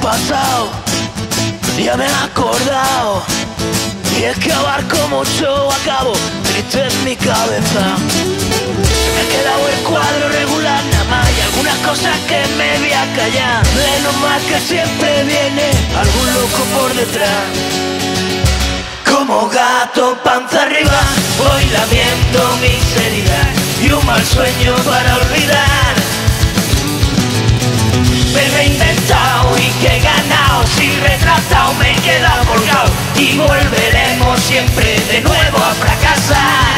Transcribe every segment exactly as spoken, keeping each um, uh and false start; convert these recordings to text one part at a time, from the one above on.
pasado, ya me he acordado. Y es que abarco mucho, acabo triste en mi cabeza. Me ha quedado el cuadro regular nada más y algunas cosas que me voy a callar. Menos mal que siempre viene algún loco por detrás. Como gato panza arriba, voy lamiendo mis heridas y un mal sueño para olvidar. Me he reinventado y que he ganado, si retratado me he quedado colgado y volveremos siempre de nuevo a fracasar.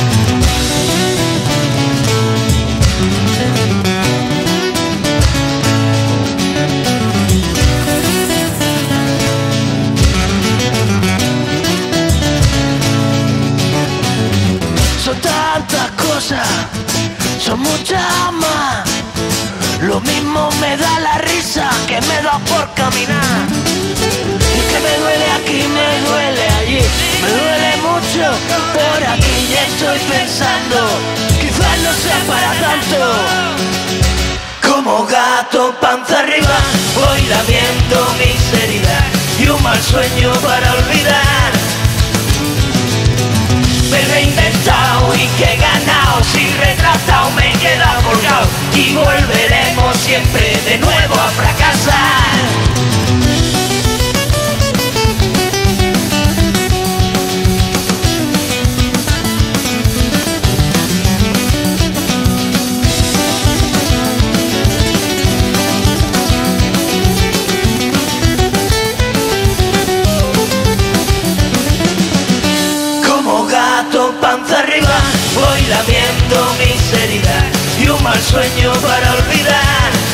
Son tantas cosas, son muchas más. Lo mismo me da la risa que me da por caminar. Y que me duele aquí, me duele allí, me duele mucho por aquí. Y estoy pensando, quizás no sea para tanto. Como gato panza arriba, voy lamiendo mis heridas y un mal sueño para olvidar. Me he reinventado y que he ganado, si retratado me he quedado colgado y volveremos siempre de nuevo a fracasar. Panza arriba, voy lamiendo mis heridas y un mal sueño para olvidar.